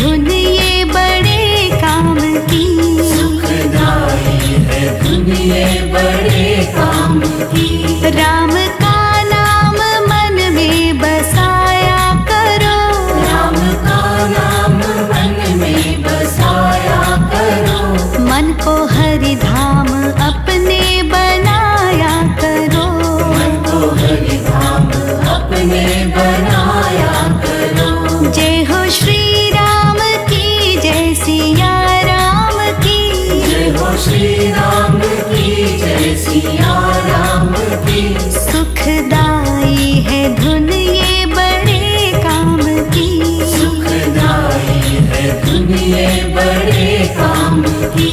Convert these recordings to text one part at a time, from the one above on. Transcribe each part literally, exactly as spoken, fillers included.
धुन ये बड़े काम की। सुखदाई है धुन ये बड़े काम की। राम का नाम मन में बसाया करो। राम का नाम मन में बसाया करो। मन को हरि धाम अपने बनाया करो। मन को हरि धाम अपने बनाया करो। जय हो श्री राम की, जय सिया राम की। जय हो श्री राम की, जय सिया राम की। सुखदाई है धुन ये बड़े काम की। सुखदाई है धुन ये बड़े काम की।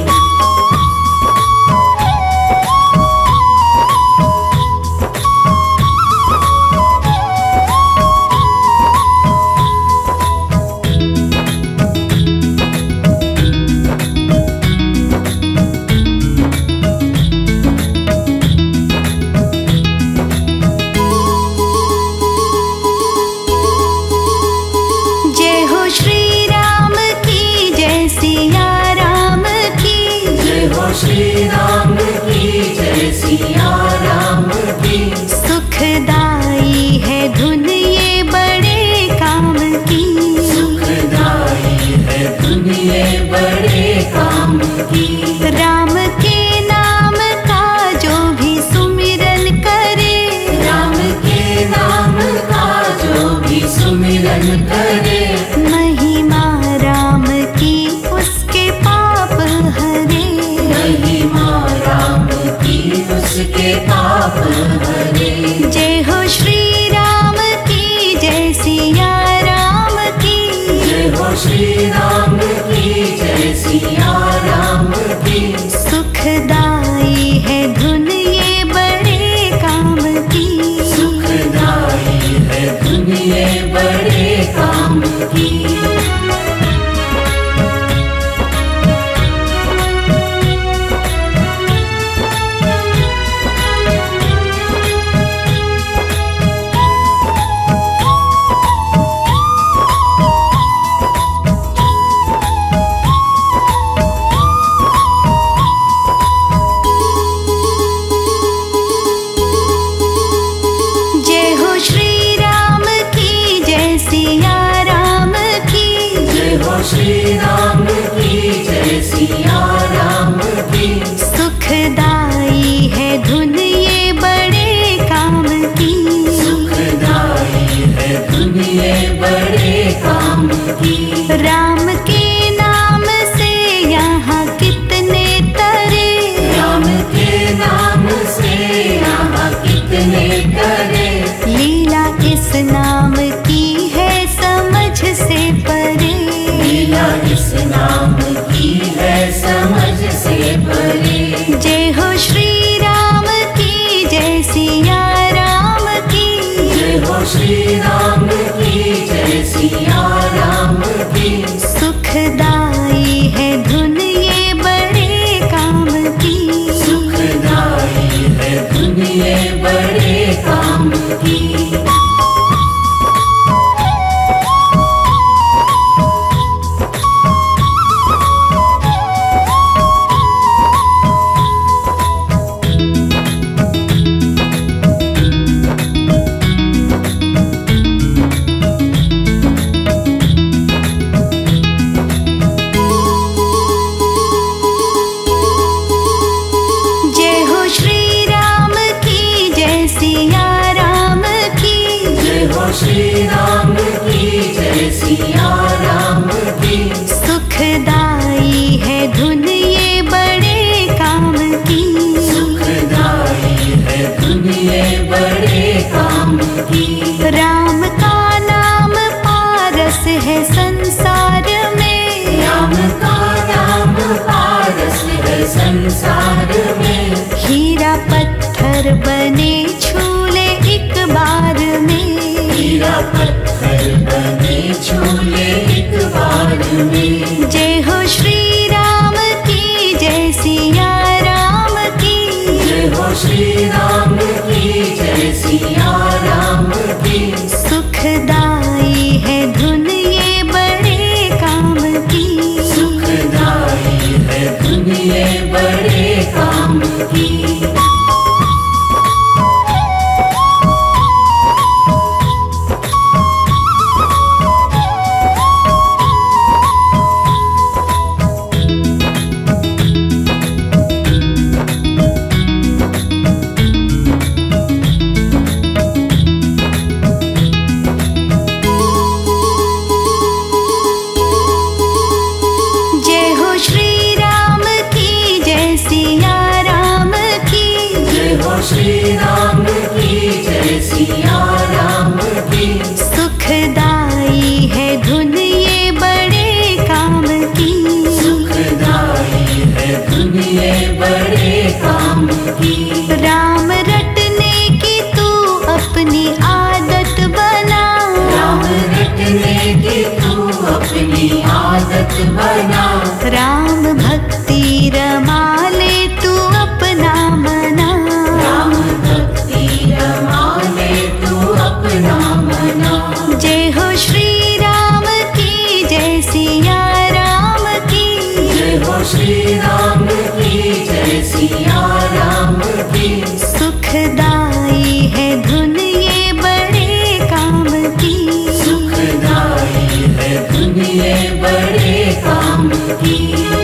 श्री राम की, जय सिया राम की। सुखदाई है धुन ये बड़े काम की। सुखदाई है धुन ये बड़े काम की। राम के नाम का जो भी सुमिरन करे। राम के नाम का जो भी सुमिरन करे। महिमा राम की उसके पाप हरे। महिमा राम की उसके पाप हरे। जय हो श्री राम की, जय सिया राम की। जय हो श्री राम की, जय सिया राम की। सुखदाई है धुन ये बड़े काम की। सुखदाई है धुन ये बड़े काम की। श्री राम की, जय सिया राम की। सुखदाई है धुन ये बड़े काम की। सुखदाई है धुन ये बड़े काम की। राम के नाम से यहाँ कितने तरे। राम के नाम से यहाँ कितने तरे। लीला इस नाम की है समझ से परे। लीला इस नाम की है समझ से परे। जय हो श्री राम की, जय सिया राम की। जय हो श्री राम की, जय सिया राम की। सुखदाई है धुन ये बड़े काम की। सुखदाई है धुन ये बड़े काम की। श्री राम की, जय सिया राम की। सुखदाई है धुन ये बड़े काम की। सुखदाई है धुन ये बड़े काम की। राम का नाम पारस है संसार में। राम का नाम पारस है संसार में। हीरा पत्थर बने छूले एक बार में। हीरा पत्थर बने छूले एक बार में। जय हो श्री राम की, जय सिया राम की। जय हो श्री राम की, जय सिया राम की। सुखदाई है धुन ये बड़े काम की। श्री राम की जय सिया राम की। सुखदाई है धुन ये बड़े काम की। सुखदाई है धुन ये बड़े काम की। राम रटने की तू अपनी आदत बना। राम रटने की तू अपनी आदत बना। राम भक्ति रमा ले तू अपना मना। जय हो श्री राम की जय सिया राम की। जय हो श्री राम की जय सिया राम की। सुखदाई है धुन ये बड़े काम की। सुखदाई है धुन ये बड़े काम की।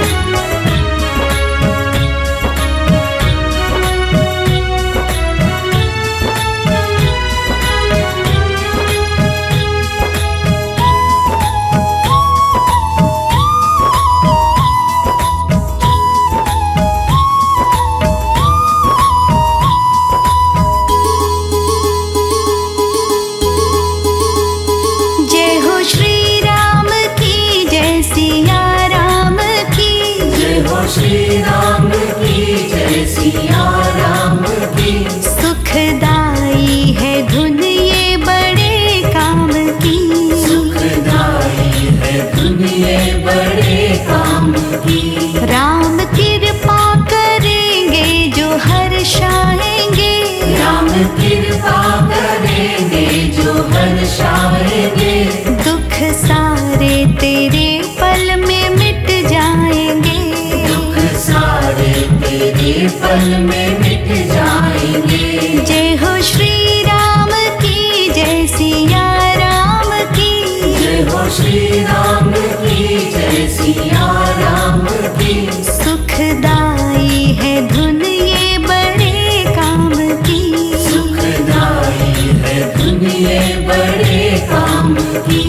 श्री राम की जय सिया राम की। सुखदाई है धुन ये बड़े काम की। सुखदाई है धुन ये बड़े काम की। राम कृपा करेंगे जो हर्षाएंगे। राम कृपा करेंगे जो हर्षाएंगे। दुख सारे तेरे पल में मिट जाएंगे। सारे तेरे पल में मिट जाएंगे। जय हो श्री राम की जय सिया राम की। जय हो श्री राम की जय सिया राम की। सुखदाई है धुन ये बड़े काम की। सुखदाई है धुन ये बड़े काम की।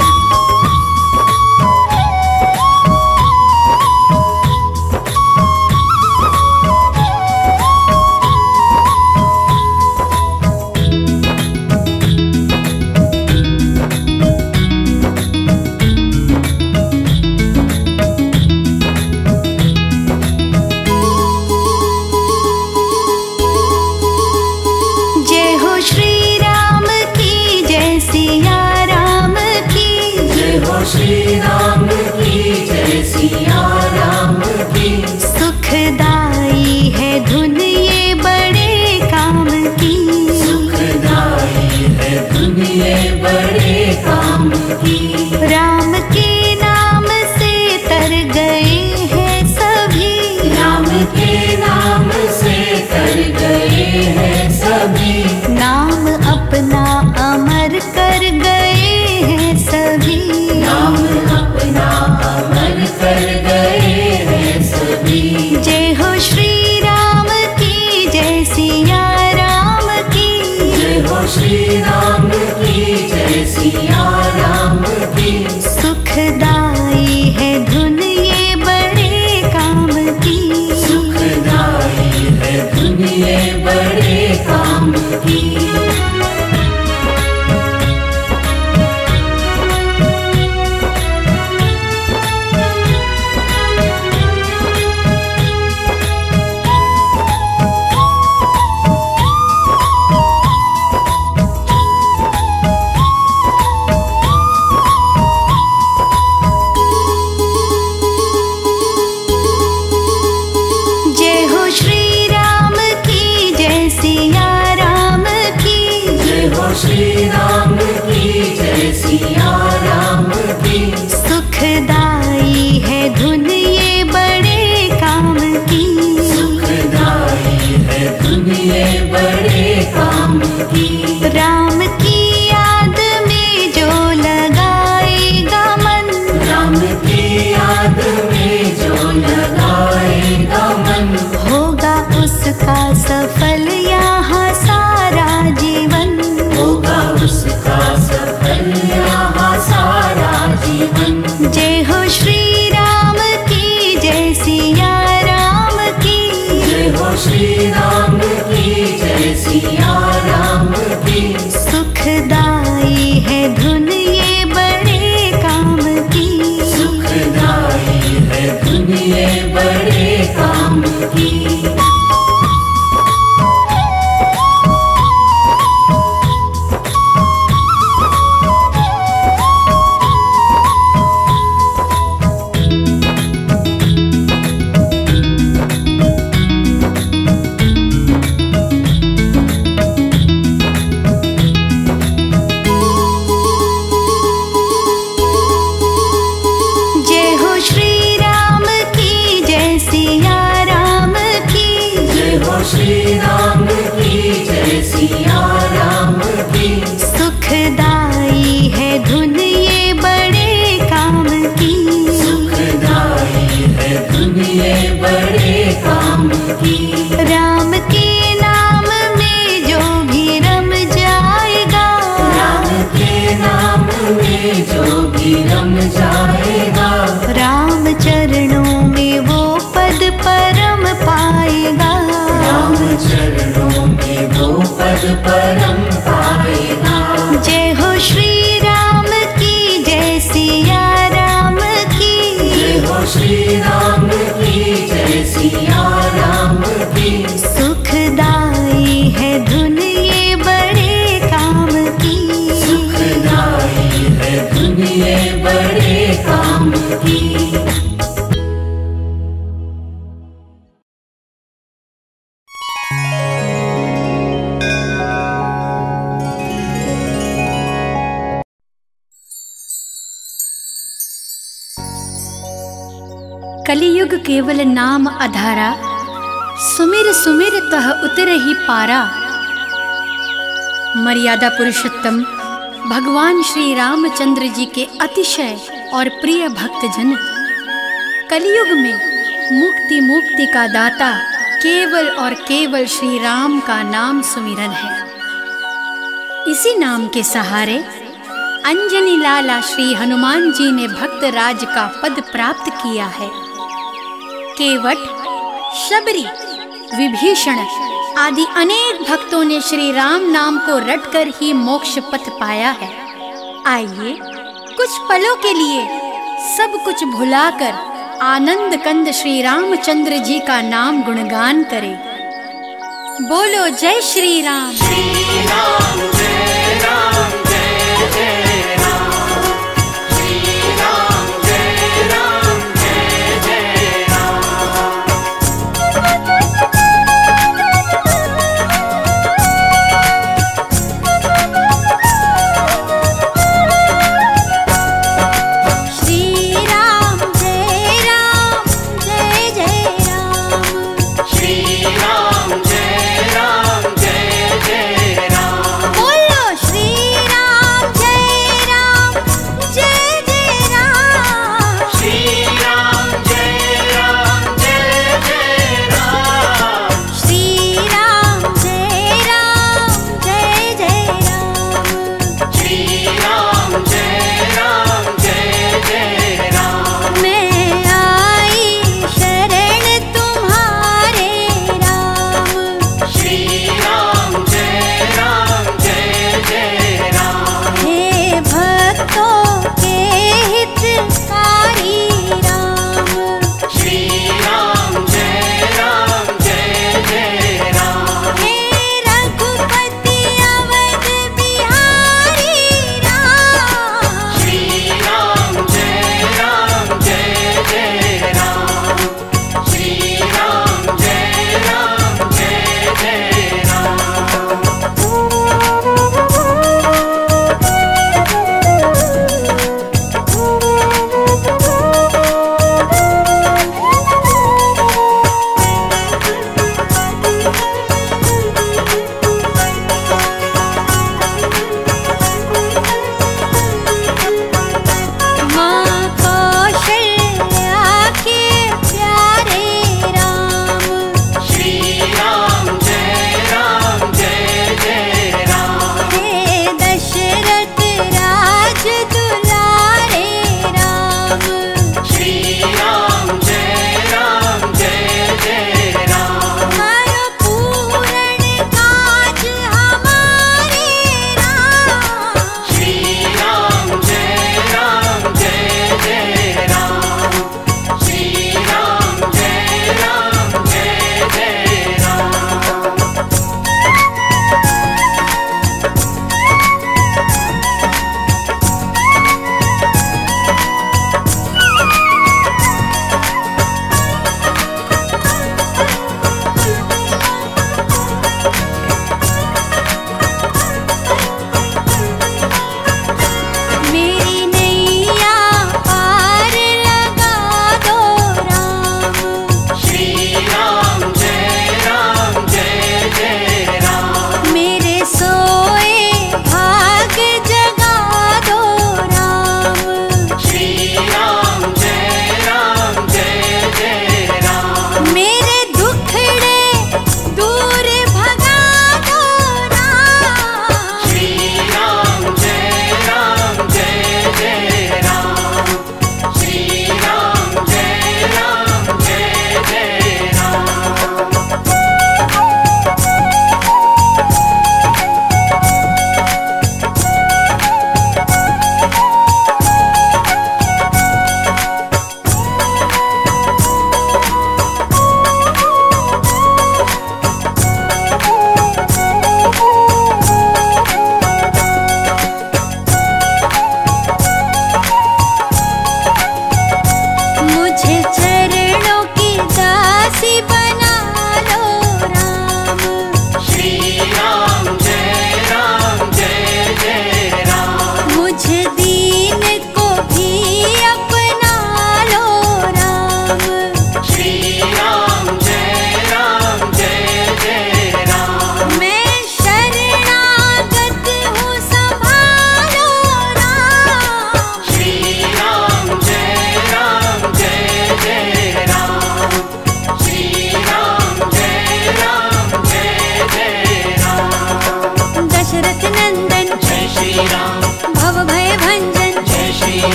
श्री राम की जय सिया राम की। सुखदाई है धुन ये बड़े काम की। सुखदाई है धुन ये बड़े काम की। राम के नाम से तर गए हैं सभी। राम के नाम से तर गए हैं सभी। नाम अपना अमर कर गए हैं सभी। नाम अपना अमर कर गए हैं सभी। जय हो श्री राम की जय सिया राम की। जय हो श्री राम की जय सिया राम दुनिया बड़े काम की। श्री राम की जय सिया राम की। सुखदाई है धुन ये बड़े काम की। सुखदाई है धुन ये बड़े काम की। राम के नाम में जो भी रम जाएगा। राम के नाम में जो भी रम जाएगा। राम चरणों में वो पद परम पाएगा। राम चरणों में वो पद परम पाएगा। जय हो श्री राम की जय सिया राम की। जय हो श्री राम की जय सिया राम की। सुखदाई है धुन ये बड़े काम की। सुखदाई है धुन ये बड़े काम की। कलियुग केवल नाम आधारा। सुमिर सुमिर तह उतर ही पारा। मर्यादा पुरुषोत्तम भगवान श्री रामचंद्र जी के अतिशय और प्रिय भक्तजन। कलियुग में मुक्ति मुक्ति का दाता केवल और केवल श्री राम का नाम सुमिरन है। इसी नाम के सहारे अंजनी लाला श्री हनुमान जी ने भक्त राज का पद प्राप्त किया है। केवट, शबरी, विभीषण आदि अनेक भक्तों ने श्री राम नाम को रटकर ही मोक्ष पथ पाया है। आइए कुछ पलों के लिए सब कुछ भुलाकर आनंद कंद श्री रामचंद्र जी का नाम गुणगान करें। बोलो जय श्री राम। श्री राम जय राम जय जय राम। श्री राम जय राम जय जय राम। श्री राम जय राम जय जय राम। श्री राम जय राम जय जय राम। बोलो श्री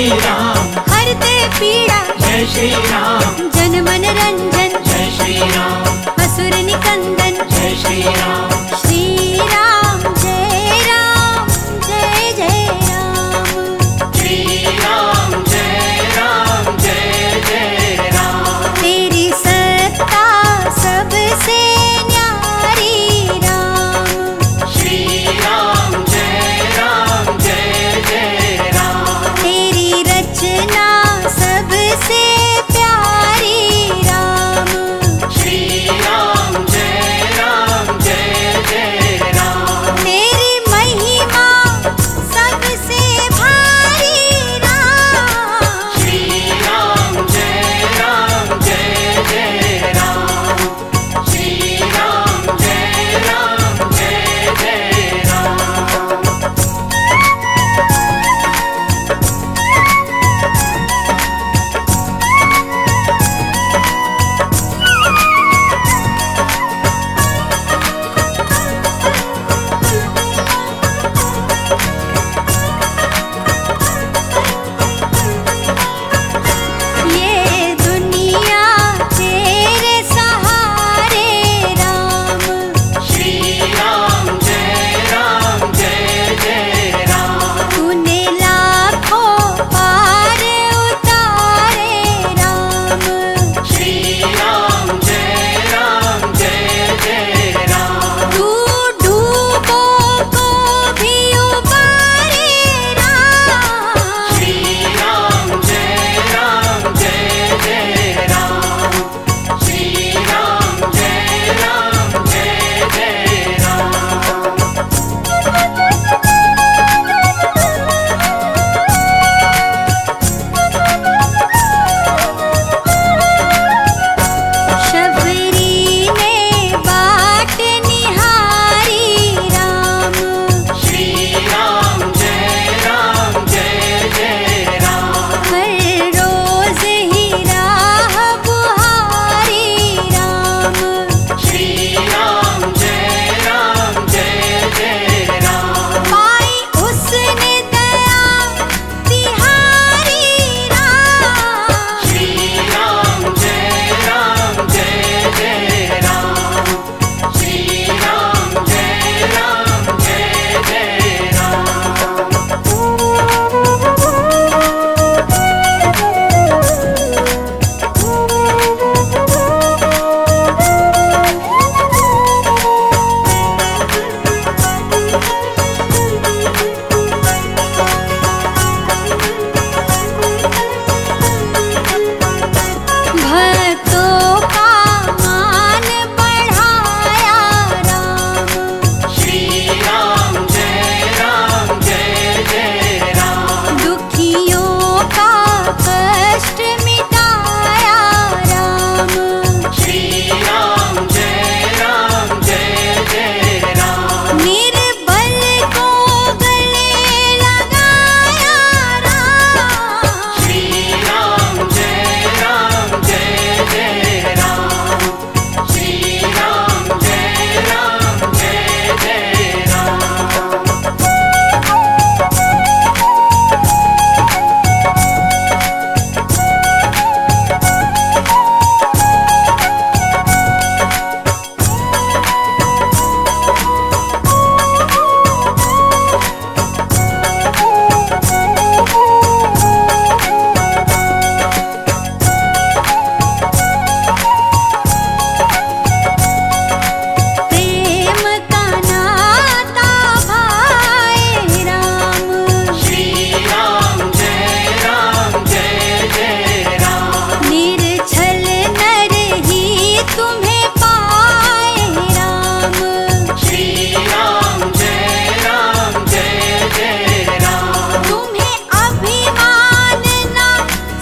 श्री राम। हरते पीड़ा जय श्री राम। जन मन रंजन जय श्री राम। असुर निकंदन जय श्री राम। श्री राम जय राम जय जय राम। श्री राम जय राम जय जय राम। तेरी सत्ता सबसे न्यारी राम। श्री राम जय राम जय जय राम। तेरी रचना सबसे प्यारी राम। श्री राम जय राम जय जय राम। तेरी महिमा सबसे भारी राम। श्री राम जय राम जय जय राम। श्री राम जय राम जय जय राम। ये दुनिया तेरे सहारे राम। श्री राम जय राम जय जय राम। तूने लाखों पार उतारे राम। श्री राम जय राम जय जय राम। तू डूबों को भी उबारे राम। श्री राम जय राम जय जय राम। श्री राम जय राम जय जय राम। शबरी ने बाट निहारी राम। श्री राम जय राम जय जय राम। हर रोज ही राह बुहारी राम। श्री राम जय राम जय जय राम। पाई उसने दया तिहारी राम। श्री राम जय राम जय जय राम। श्री राम जय राम जय जय राम। भक्तों का मान बढ़ाया राम। श्री राम जय राम जय जय राम। दुखियों का कष्ट मिटाया राम। श्री राम जय राम जय जय राम। निर्बल को गले लगाया राम। श्री राम जय राम जय जय राम। श्री राम जय राम जय जय राम। प्रेम का नाता भाए राम। श्री राम जय राम जय जय राम। निर्छल नर ही तुम्हें पाए राम। श्री राम जय राम जय जय राम। तुम्हें अभिमान ना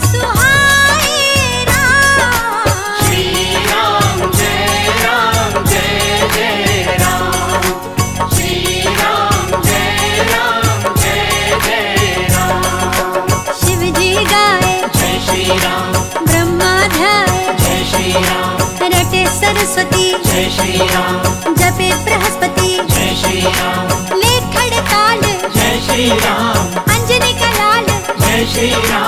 सुहाए राम। श्री राम जय राम जय जय राम। श्री राम जय राम जय जय राम। शिव जी गाए जय श्री राम। ब्रह्मा ध्याए जय श्री राम। रटे सरस्वती जय श्री राम। जपे बृहस्पति। जय श्री राम। ले खड़ताल जय श्री राम। अंजनी का लाल। जय श्री राम।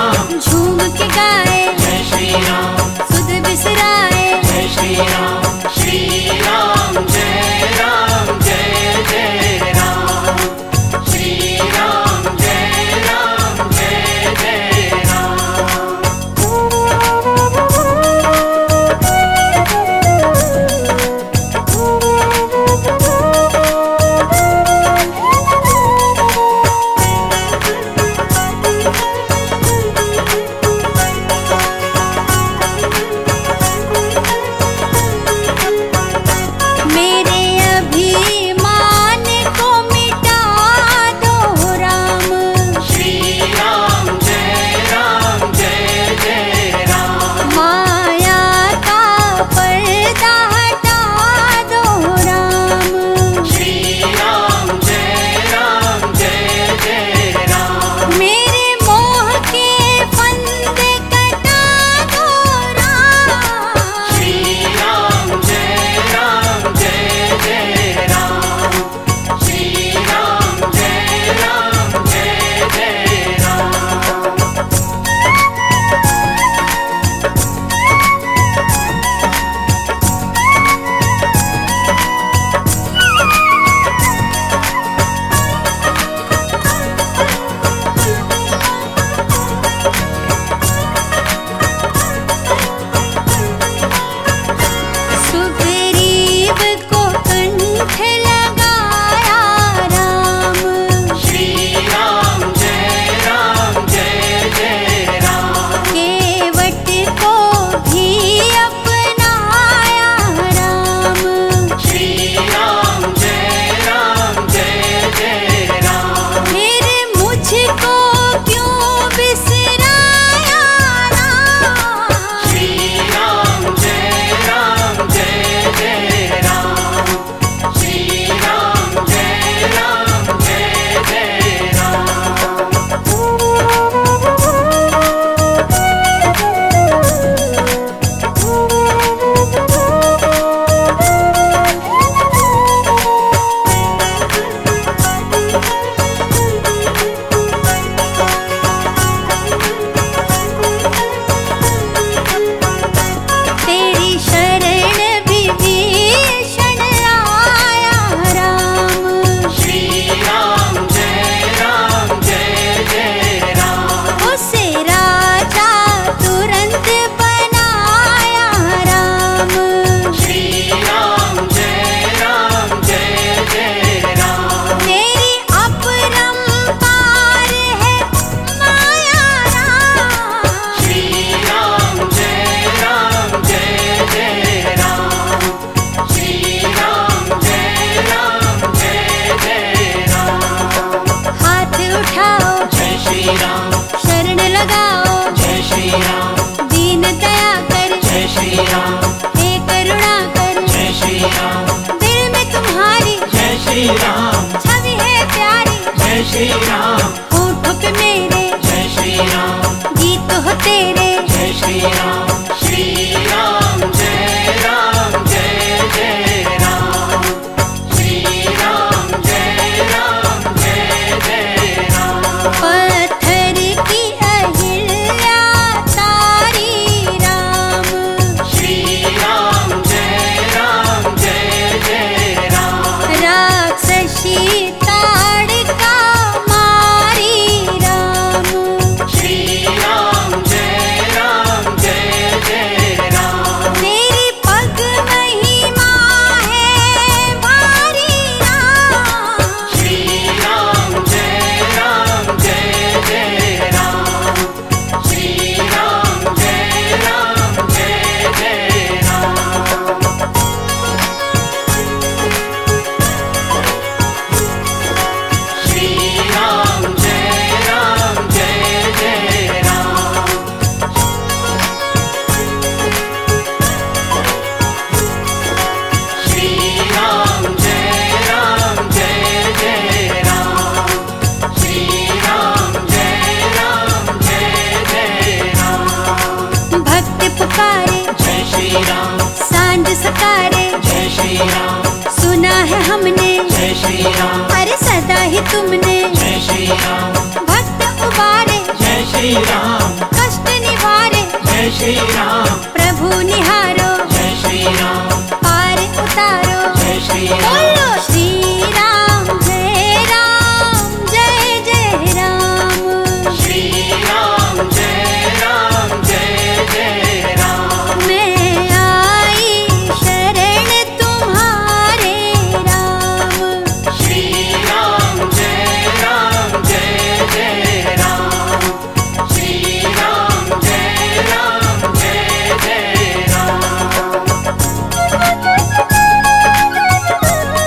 उठाओ, जय श्री राम, शरण लगाओ, जय श्री राम, दीन दया कर, जय श्री राम, हे करुणा कर, जय श्री राम, दिल में तुम्हारी जय श्री राम, छवि है प्यारी, जय श्री राम, होठों पे मेरे जय श्री राम, गीत हो तेरे, जय श्री राम, श्री राम जय राम जय जय राम, श्री राम जय राम जय जय राम, पत्थर की अहिल्या तारी राम, श्री राम जय राम जय जय राम, राक्षसी ताड़का मारी राम, श्री राम जय राम जय जय राम, तेरी पग महिमा है भारी राम, श्री राम जय राम जय जय राम, श्री राम जय राम जय जय राम, श्री राम जय राम जय जय राम, श्री राम जय राम जय जय राम, श्री राम जय राम जय जय राम, भक्त पुकारे जय श्री राम, सांझ सकारे, जय श्री राम, सुना है हमने जय श्री राम, अरे सदा ही तुमने, जय श्री राम, भक्त उबारे जय श्री राम, कष्ट निवारे, जय श्री राम, प्रभु निहारो जय श्री राम, पार उतारो, जय श्री राम, बोलो श्री राम जय राम जय जय राम, श्री राम जय राम जय जय राम, मैं आई शरण तुम्हारे राम, श्री राम जय राम जय जय राम, श्री राम जय राम जय जय राम,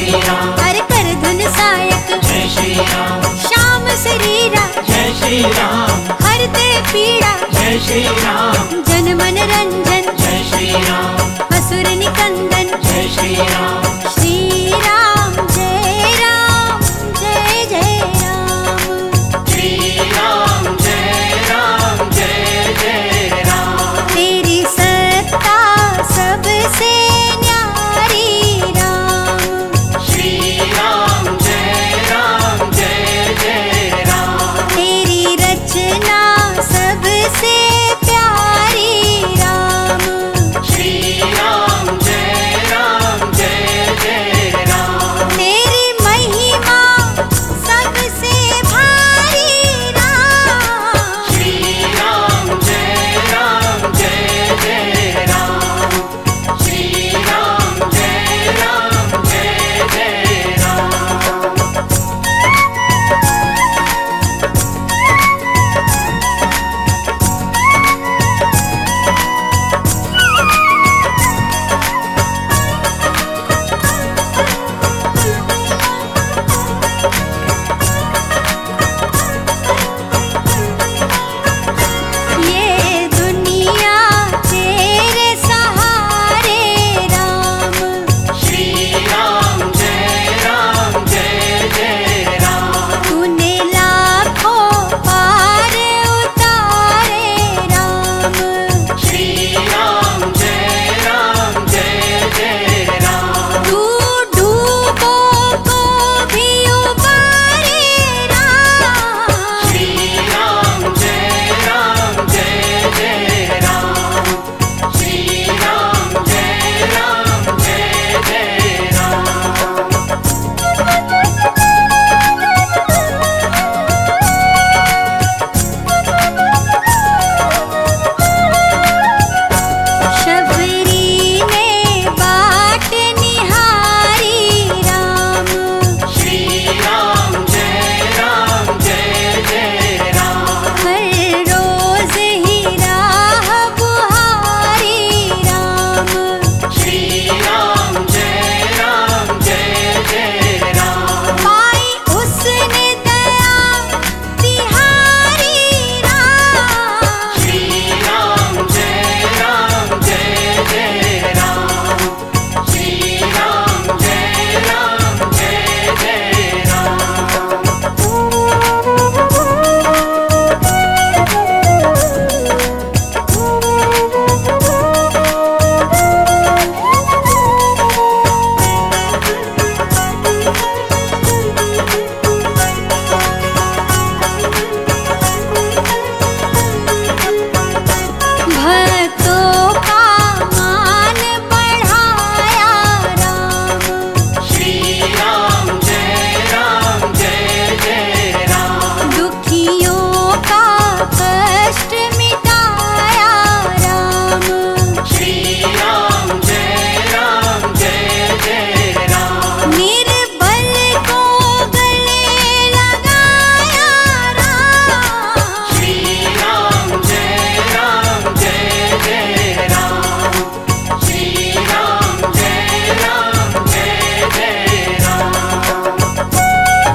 श्री राम। हर कर धुन सायक जय श्री राम। श्याम शरीरा जय श्री राम। हरते पीड़ा जय श्री राम। जन मन रंजन जय श्री राम। असुर निकंदन जय श्री राम। श्री राम जय राम जय जय राम। श्री राम जय राम जय जय राम। तेरी सत्ता सबसे न्यारी राम। श्री राम जय राम जय जय राम। तेरी रचना सबसे प्यारी राम। श्री राम जय राम जय जय राम। तेरी महिमा सबसे भारी राम। श्री राम जय राम जय जय राम। श्री राम जय राम जय जय राम। ये दुनिया तेरे सहारे राम। श्री राम जय राम जय जय राम। तूने लाखों पार उतारे राम। श्री राम जय राम जय जय राम। तू डूबों को भी उबारे राम। श्री राम जय राम जय जय राम। श्री राम जय राम जय जय राम। शबरी ने बाट निहारी राम। श्री राम जय राम जय जय राम। हर रोज ही राह बुहारी राम। श्री राम जय राम जय जय राम। पाई उसने दया तिहारी राम। श्री राम जय राम जय जय राम। श्री राम जय राम जय जय राम। भक्तों का मान बढ़ाया राम। श्री राम जय राम जय जय राम। दुखियों का कष्ट मिटाया राम। श्री राम जय राम जय जय राम। निर्बल को गले लगाया राम। श्री राम जय राम जय जय राम। श्री राम जय राम जय जय राम।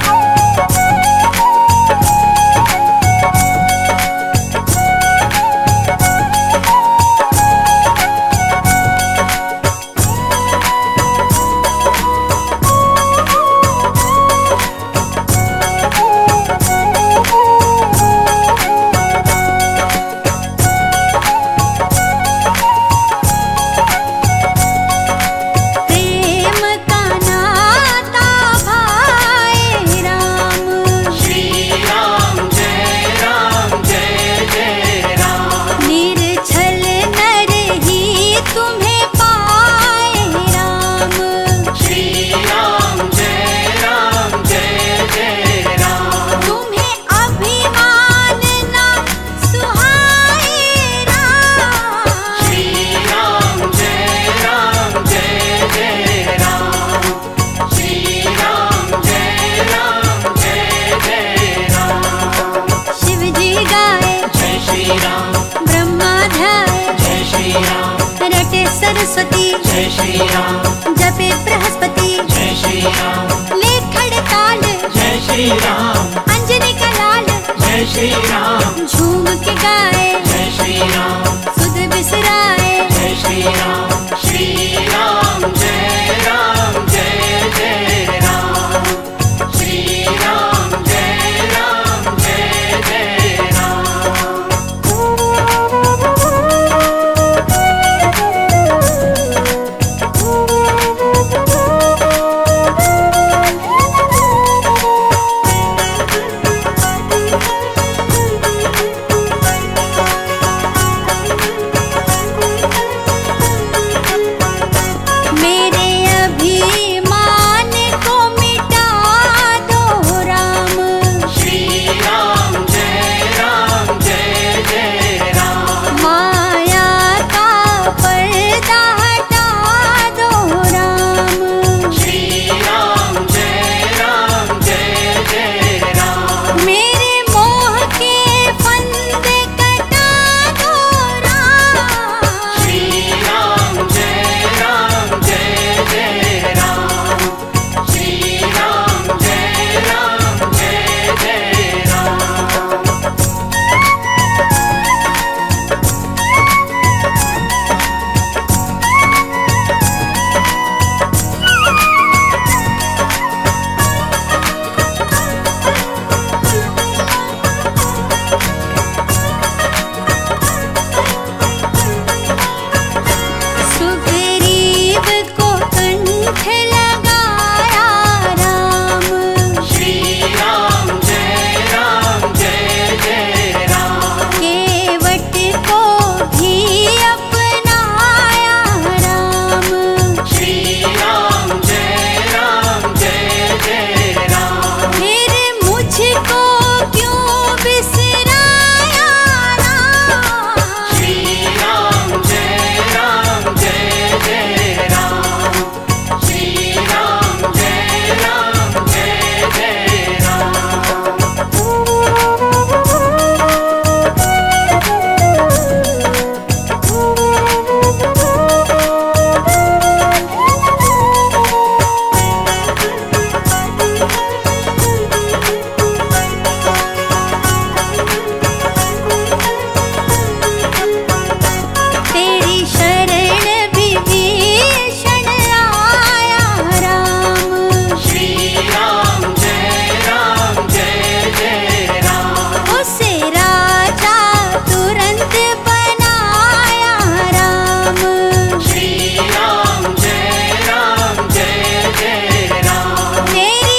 प्रेम का नाता भाए राम। श्री राम जय राम जय जय राम। निर्छल नर ही तुम्हें पाए राम। श्री राम जय राम जय जय राम। तुम्हें अभिमान ना सुहाए राम। श्री राम जय राम जय जय राम। श्री राम जय राम जय जय राम। शिव जी गाए जय श्री राम। ब्रह्मा ध्याए जय श्री राम। रटे सरस्वती जय श्री राम। जपे बृहस्पति। जय श्री श्री राम। ले खड़ताल जय श्री राम। अंजनी का लाल जय श्री राम। झूम के गाए जय श्री राम। सुध बिसराए जय श्री राम। श्री राम जय राम जय जय राम। श्री राम जय राम जय जय राम। मेरे अभिमान को मिटा दो राम। श्री राम जय राम जय जय राम। माया का पर्दा हटा दो राम। श्री राम जय राम जय जय राम। मेरे मोह के फंदे कटा दो राम। श्री राम जय राम जय जय राम। श्री राम जय राम जय जय राम। सुग्रीव को कंठ लगाया राम। श्री राम जय राम जय जय राम। केवट को भी अपनाया राम। श्री राम जय राम जय जय राम। फिर मुझको क्यों बिसराया राम। श्री राम जय राम जय जय राम। श्री राम जय राम जय जय राम। तेरी शरण विभीषण आया राम। श्री राम जय राम जय जय राम। उसे राजा तुरंत बनाया राम। श्री राम जय राम जय जय राम। तेरी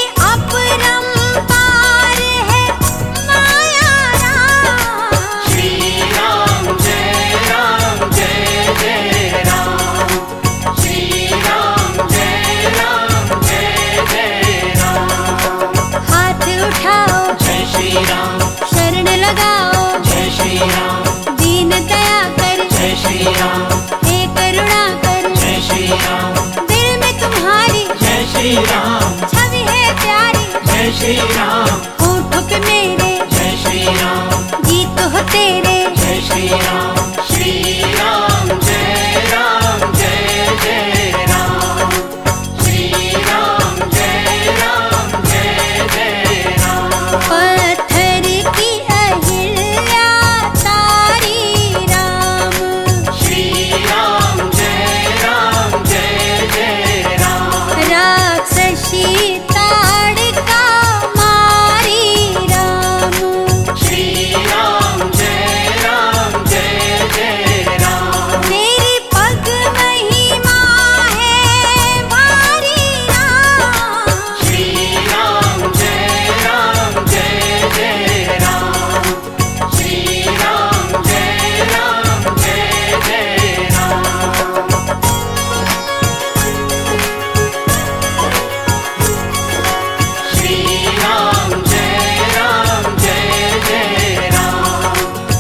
अपरंपार है माया राम। श्री राम जय राम जय जय राम। श्री राम जय राम जय जय राम। हाथ उठाओ जय श्री राम। शरण लगाओ जय श्री राम। दीन दया कर जय श्री राम। हे करुणा कर। जय श्री राम। दिल में तुम्हारी जय श्री राम। छवि है प्यारी। जय श्री राम। होठों पे मेरे जय श्री राम। गीत हो तेरे। जय श्री राम। श्री राम जय राम जय जय राम। श्री राम जय राम जय जय राम। पत्थर की अहिल्या तारी राम। श्री राम जय राम जय जय राम। राक्षसी ताड़का मारी राम। श्री राम जय राम जय जय राम। तेरी पग महिमा है भारी राम। श्री राम जय राम जय जय राम। श्री राम जय राम जय जय राम। श्री राम जय राम जय जय राम।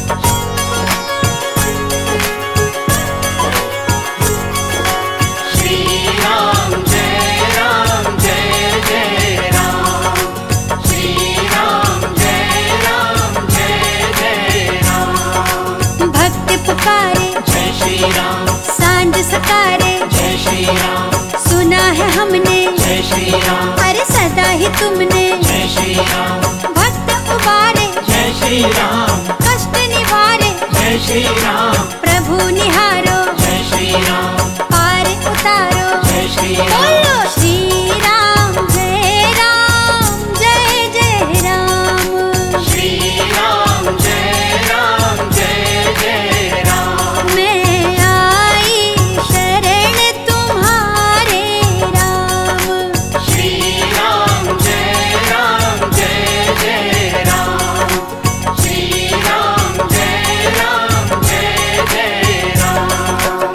श्री राम जय राम जय जय राम। श्री राम जय राम जय जय राम। भक्त पुकारे जय श्री राम। सांझ सकारे जय श्री राम। सुन सुना है हमने, जय श्री राम, अरे सदा ही तुमने जय श्री राम, भक्त उबारे, जय श्री राम, कष्ट निवारे, जय श्री राम, प्रभु निहारो, जय श्री राम, पार उतारो, जय श्री राम, बोलो श्री राम जय राम जय जय राम। श्री राम जय राम जय जय राम। मैं आई शरण तुम्हारे राम। श्री राम जय राम जय जय राम। श्री राम जय राम जय जय राम।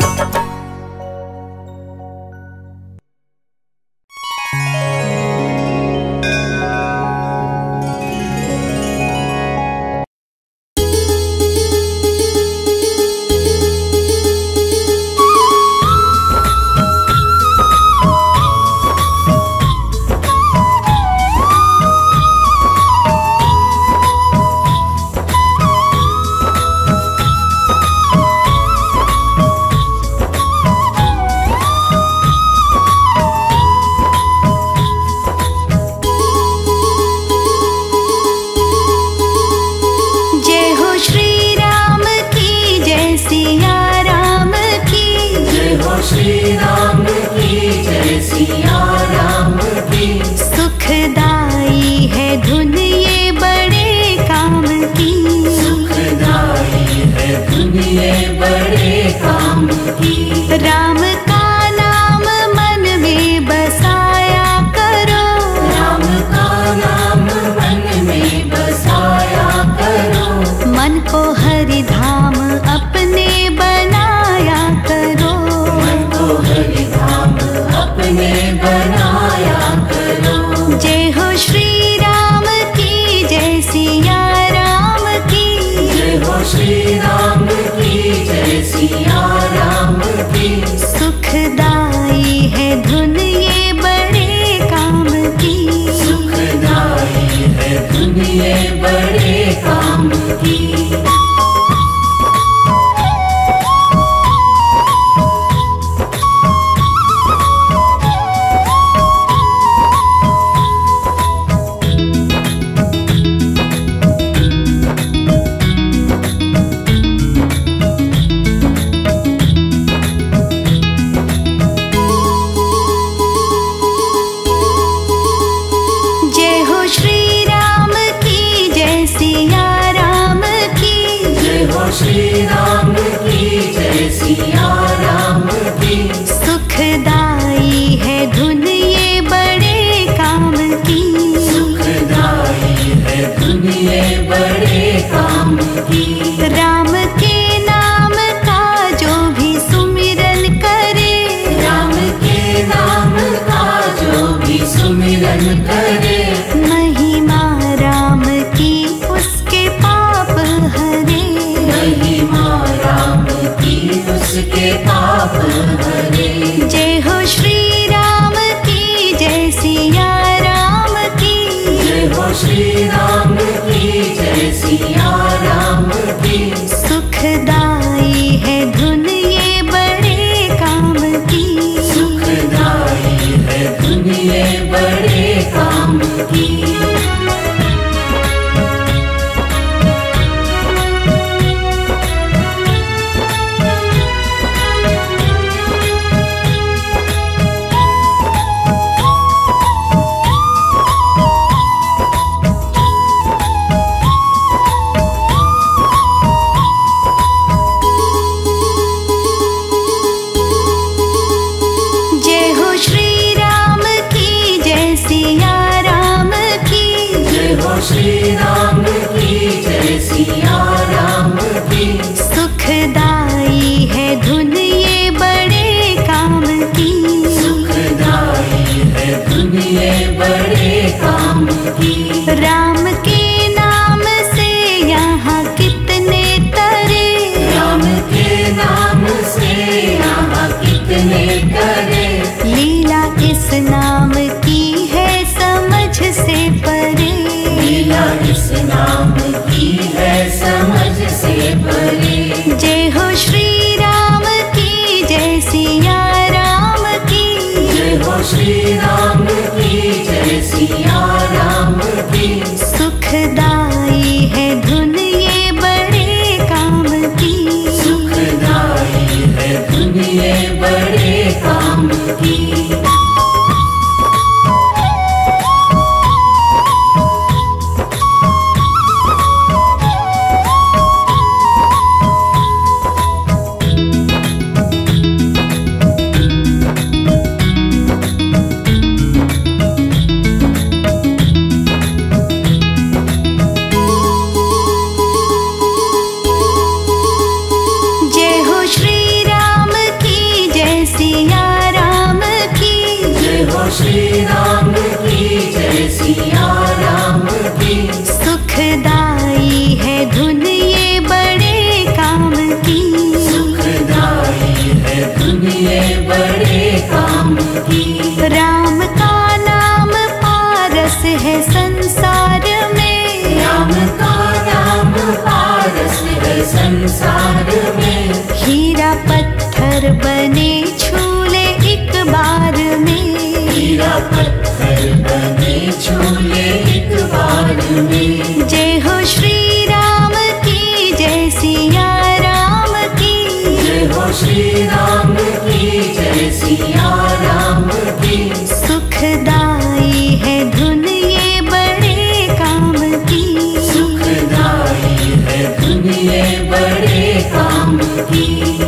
जय हो श्री राम की जय सिया राम की, जय हो श्री राम की जय सिया राम की। सुखदाई है धुन ये बड़े काम की। सुखदाई है दुनिया बड़े काम की। राम का नाम मन में बसाया करो, राम का नाम मन में बसाया करो। मन को हरि धाम अपने बनाया करो। मन को हरि धाम अपने बनाया करो। जय हो श्री राम की जय सिया राम की, जय हो श्री राम की जय सिया राम की। सुखदाई है धुन ये बड़े काम की। सुखदाई है दुनिया बड़े काम की। जय हो श्री राम की जय सिया राम की, जय हो श्री राम की जय सिया राम की। सुखदाई है धुन ये बड़े काम की। सुखदाई है दुनिया बड़े काम की। राम के नाम का जो भी सुमिरन करे, राम के नाम का जो भी सुमिरन करे। महिमा राम की उसके पाप हरे। महिमा राम की उसके पाप हरे। जय हो श्री राम की जय सिया राम की, जय हो श्री राम की जय सिया राम की। सुखदाई है धुन ये बड़े काम की। सुखदाई है दुनिया बड़े काम की। जय हो श्री राम की जय सिया राम की, बड़े काम की। श्री राम की जय सिया राम की। सुखदाई है धुन ये बड़े काम की। सुखदाई है धुन ये बड़े काम की। राम का नाम पारस है संसार में। राम का नाम पारस है संसार में। हीरा पत्थर बने छूले एक बार में। हीरा पत्थर बने छूले एक बार में। जय हो श्री राम की जय सिया राम की। जय हो श्री राम की जय सिया राम की। सुखदाई है धुन ये बड़े काम की। सुखदाई है धुन ये बड़े काम की।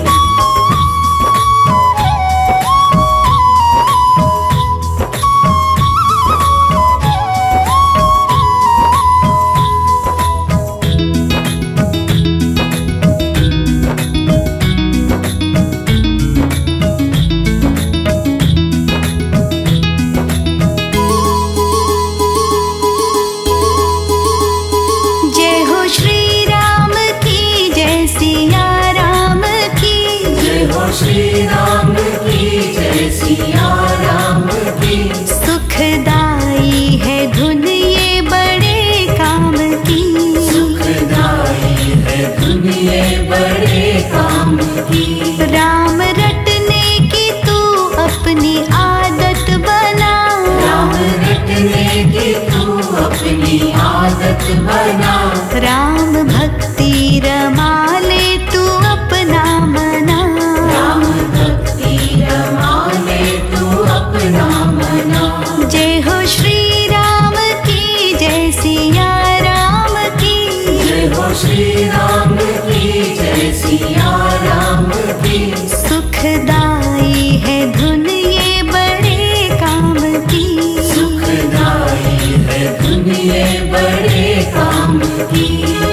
श्री राम की जय सिया राम की। सुखदाई है धुन ये बड़े काम की। सुखदाई है धुन ये बड़े काम की। राम रटने की तू अपनी आदत बना। राम रटने की तू अपनी आदत बना। राम भक्ति रमा ले तू अपना मना। राम भक्ति रमा ले तू अपना मना। जय हो श्री राम की जय सिया राम की। जय हो श्री राम की जय सिया राम की। सुखदाई है धुन ये बड़े काम की। सुखदाई है धुन ये बड़े काम की।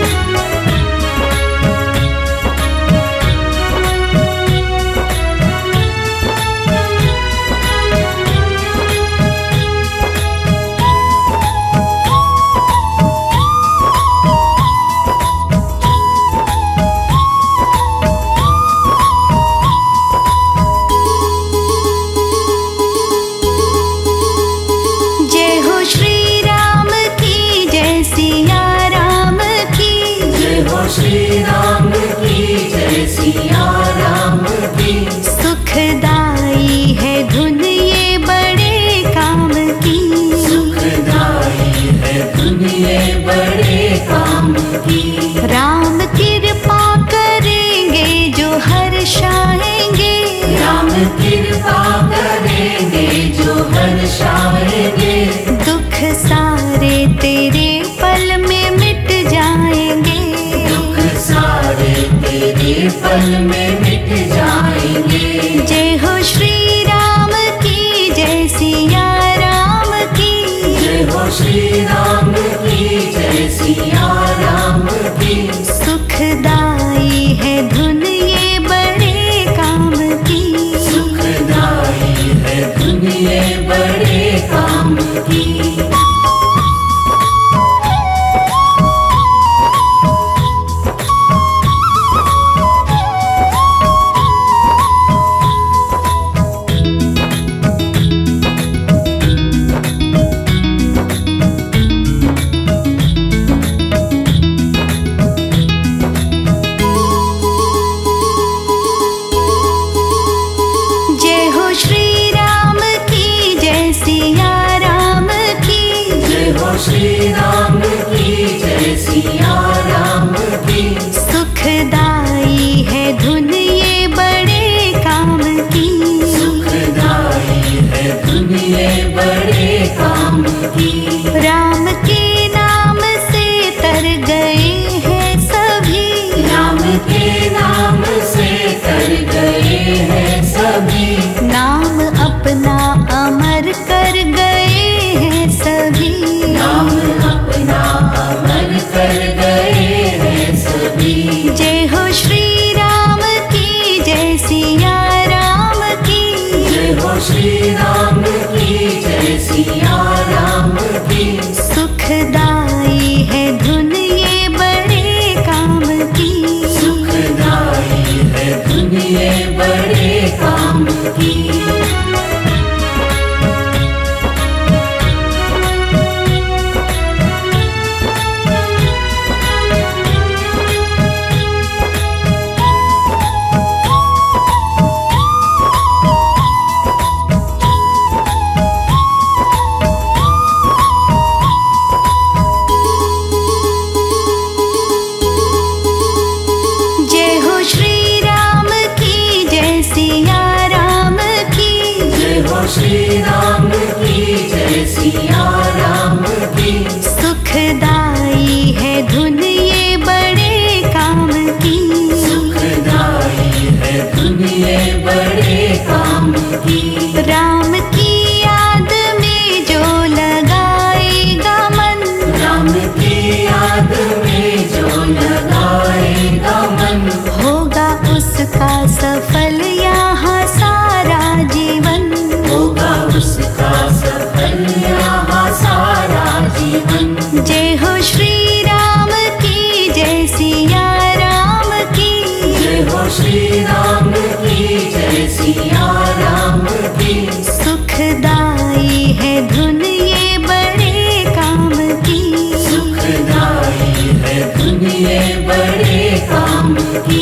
श्री राम की जय सिया राम की। सुखदाई है धुन ये बड़े काम की। सुखदाई है धुन ये बड़े काम की। राम कृपा करेंगे जो हर्षाएंगे। राम कृपा करेंगे जो हर्षाएंगे। दुख सारे तेरे पल में मिट जाएंगे। सारे तेरे पल में मिट जाएंगे। जय हो श्री राम की जय सिया राम की। जय हो श्री राम की जय सिया राम की। सुखदाई है धुन ये बड़े काम की। सुखदाई है धुन ये बड़े काम की। काम की। राम के नाम से तर गए हैं सभी, राम के नाम से तर गए हैं सभी। नाम अपना अमर कर गए हैं सभी, नाम अपना अमर कर गए हैं सभी। जय हो श्री राम की, जय सिया राम की, जय हो श्री राम की, जय सिया राम की। सुखदाई है धुन ये बड़े काम की, सुखदाई है धुन ये बड़े काम की। जय हो श्री राम की, जय सिया राम की, जय हो श्री राम की, जय सिया राम की। सुखदाई है धुन ये बड़े काम की, सुखदाई है धुन ये बड़े काम की। राम की याद में जो लगाएगा मन, राम की याद में जो लगाएगा मन। होगा उसका सफल यहाँ सारा जीवन, होगा उसका सफल यहाँ सारा जीवन। जय हो श्री राम की, जय सिया राम की, जय हो श्री राम की, जय सिया राम की। सुखदाई है धुन ये बड़े काम की, सुखदाई है धुन ये बड़े काम की।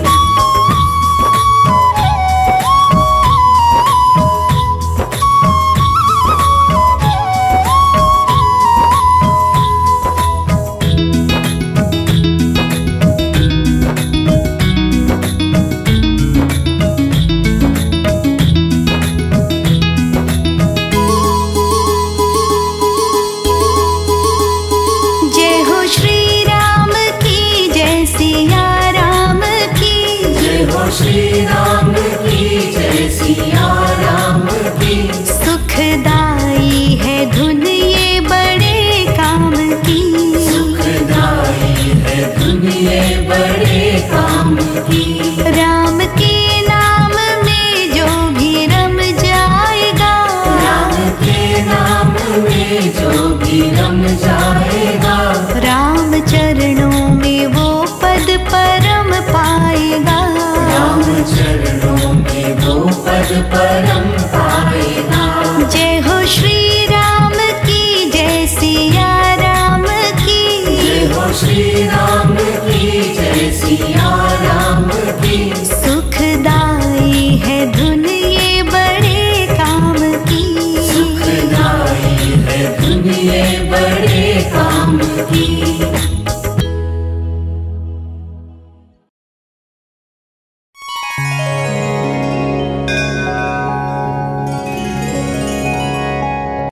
जय हो श्री राम की, जय सिया राम की, जय हो श्री राम की, जय सिया राम की। सुखदाई है धुन ये बड़े काम की, सुखदाई है धुन ये बड़े काम की। राम के नाम में जो भी रम जाएगा, राम के नाम में जो भी रम जाएगा। राम चरणों में वो पद परम पाएगा, राम चरणों में वो पद परम पाएगा। जय हो श्री राम की, जय सिया राम की, जय हो श्री राम की, जय सिया राम की। सुखदाई है धुन ये बड़े काम की, सुखदाई है धुन ये बड़े काम की।